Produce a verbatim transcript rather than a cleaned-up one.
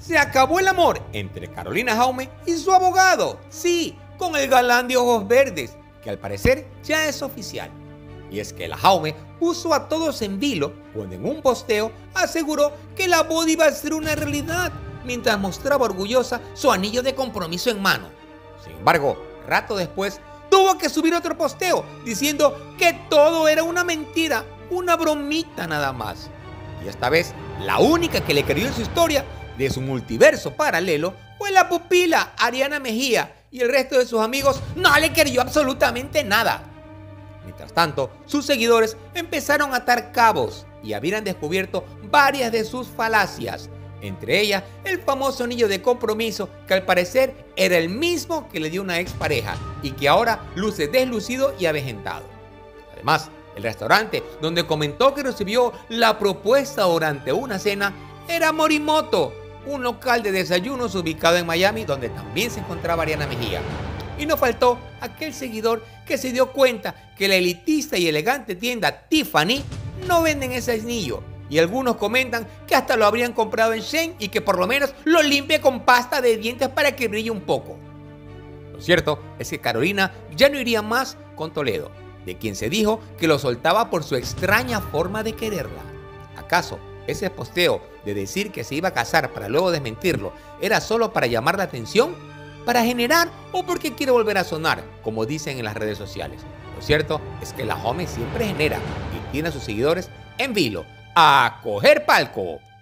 Se acabó el amor entre Carolina Jaume y su abogado. Sí, con el galán de ojos verdes, que al parecer ya es oficial. Y es que la Jaume puso a todos en vilo cuando en un posteo aseguró que la boda iba a ser una realidad, mientras mostraba orgullosa su anillo de compromiso en mano. Sin embargo, rato después, tuvo que subir otro posteo diciendo que todo era una mentira, una bromita nada más. Y esta vez, la única que le creyó en su historia de su multiverso paralelo fue la pupila Ariana Mejía, y el resto de sus amigos no le creyó absolutamente nada. Mientras tanto, sus seguidores empezaron a atar cabos y habían descubierto varias de sus falacias, entre ellas el famoso anillo de compromiso que al parecer era el mismo que le dio una expareja y que ahora luce deslucido y avejentado. Además, el restaurante donde comentó que recibió la propuesta durante una cena era Morimoto, un local de desayunos ubicado en Miami donde también se encontraba Ariana Mejía. Y no faltó aquel seguidor que se dio cuenta que la elitista y elegante tienda Tiffany no venden ese anillo, y algunos comentan que hasta lo habrían comprado en Shein y que por lo menos lo limpie con pasta de dientes para que brille un poco. Lo cierto es que Carolina ya no iría más con Toledo, de quien se dijo que lo soltaba por su extraña forma de quererla. ¿Acaso ese posteo de decir que se iba a casar para luego desmentirlo era solo para llamar la atención, para generar o porque quiere volver a sonar, como dicen en las redes sociales? Lo cierto es que la Jaume siempre genera y tiene a sus seguidores en vilo a coger palco.